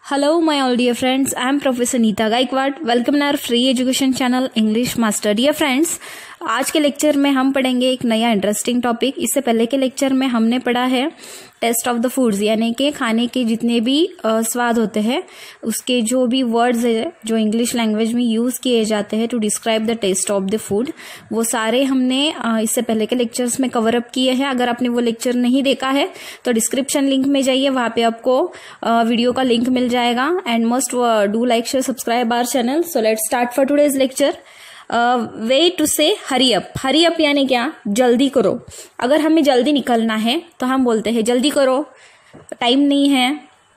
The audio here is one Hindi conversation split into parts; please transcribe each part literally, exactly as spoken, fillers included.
Hello, my all dear friends. I am Professor Neeta Gaikwad. Welcome in our free education channel English Master. Dear friends, आज के लेक्चर में हम पढ़ेंगे एक नया इंटरेस्टिंग टॉपिक। इससे पहले के लेक्चर में हमने पढ़ा है टेस्ट ऑफ द फूड्स, यानी कि खाने के जितने भी आ, स्वाद होते हैं उसके जो भी वर्ड्स है जो इंग्लिश लैंग्वेज में यूज़ किए जाते हैं to describe the taste of the food, वो सारे हमने आ, इससे पहले के लेक्चर्स में कवर अप किए हैं। अगर आपने वो लेक्चर नहीं देखा है तो डिस्क्रिप्शन लिंक में जाइए, वहाँ पे आपको आ, वीडियो का लिंक मिल जाएगा। And must do like share subscribe our channel. So let's start for today's lecture. Way to say hurry up. Hurry up यानी क्या? जल्दी करो। अगर हमें जल्दी निकलना है तो हम बोलते हैं जल्दी करो, टाइम नहीं है,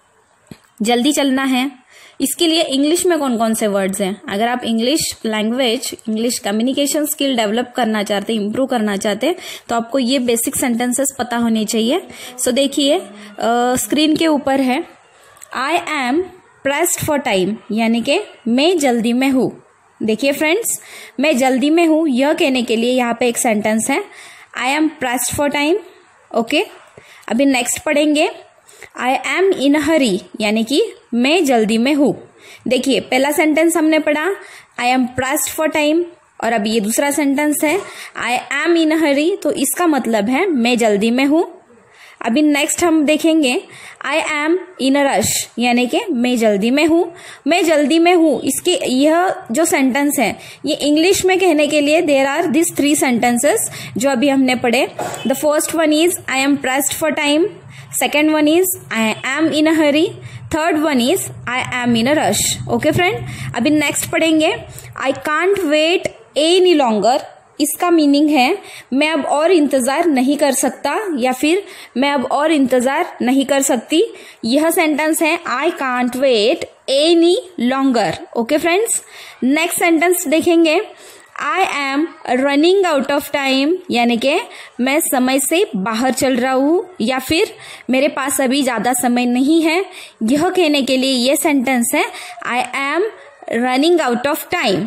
जल्दी चलना है। इसके लिए इंग्लिश में कौन कौन से वर्ड्स हैं? अगर आप English language, English communication skill develop करना चाहते, इंप्रूव करना चाहते, तो आपको ये बेसिक सेंटेंसेस पता होने चाहिए। सो so, देखिए स्क्रीन के ऊपर है I am pressed for time, यानी कि मैं जल्दी में हूँ। देखिए फ्रेंड्स, मैं जल्दी में हूँ यह कहने के लिए यहाँ पे एक सेंटेंस है I am pressed for time. Okay, अभी नेक्स्ट पढ़ेंगे आई एम इन हरी, यानी कि मैं जल्दी में हूँ। देखिए पहला सेंटेंस हमने पढ़ा I am pressed for time, और अभी ये दूसरा सेंटेंस है आई एम इन हरी, तो इसका मतलब है मैं जल्दी में हूँ। अभी नेक्स्ट हम देखेंगे I am in a rush, यानी कि मैं जल्दी में हूँ। मैं जल्दी में हूँ, इसके यह जो सेंटेंस है ये इंग्लिश में कहने के लिए there are this three sentences जो अभी हमने पढ़े। The first one is I am pressed for time, second one is I am in a hurry, third one is I am in a rush. Okay friend, अभी नेक्स्ट पढ़ेंगे I can't wait any longer. इसका मीनिंग है मैं अब और इंतजार नहीं कर सकता, या फिर मैं अब और इंतजार नहीं कर सकती। यह सेंटेंस है I can't wait any longer. Okay friends, next sentence देखेंगे I am running out of time, यानी कि मैं समय से बाहर चल रहा हूँ, या फिर मेरे पास अभी ज्यादा समय नहीं है। यह कहने के लिए यह सेंटेंस है I am running out of time.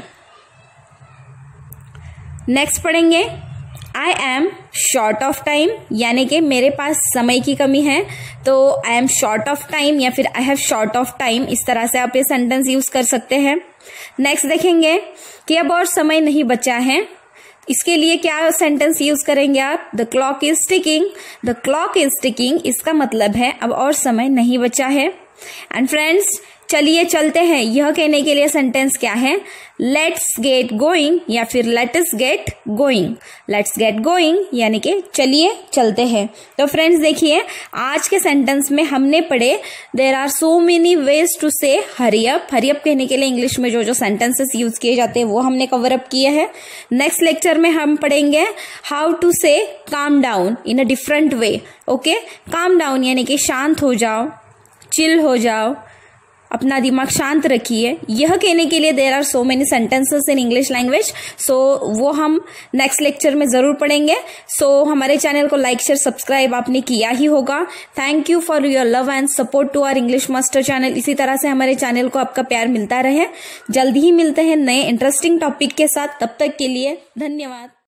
Next पढ़ेंगे I am short of time, यानी कि मेरे पास समय की कमी है, तो I am short of time या फिर I have short of time, इस तरह से आप ये सेंटेंस यूज कर सकते हैं। नेक्स्ट देखेंगे कि अब और समय नहीं बचा है। इसके लिए क्या सेंटेंस यूज करेंगे आप? The clock is ticking. The clock is ticking, इसका मतलब है अब और समय नहीं बचा है। एंड फ्रेंड्स, चलिए चलते हैं, यह कहने के लिए सेंटेंस क्या है? लेट्स गेट गोइंग या फिर let's get going. Let's get going यानी कि चलिए चलते हैं। तो फ्रेंड्स देखिए, आज के सेंटेंस में हमने पढ़े there are so many ways to say hurry up. Hurry up कहने के लिए इंग्लिश में जो जो सेंटेंसेस यूज किए जाते हैं वो हमने कवर अप किए हैं। नेक्स्ट लेक्चर में हम पढ़ेंगे how to say calm down in a different way. Okay, calm down यानी कि शांत हो जाओ, चिल हो जाओ, अपना दिमाग शांत रखिए। यह कहने के लिए there are so many sentences in English language, so वो हम नेक्स्ट लेक्चर में जरूर पढ़ेंगे। सो so, हमारे चैनल को लाइक शेयर सब्सक्राइब आपने किया ही होगा। Thank you for your love and support to our English master channel. इसी तरह से हमारे चैनल को आपका प्यार मिलता रहे। जल्दी ही मिलते हैं नए इंटरेस्टिंग टॉपिक के साथ, तब तक के लिए धन्यवाद।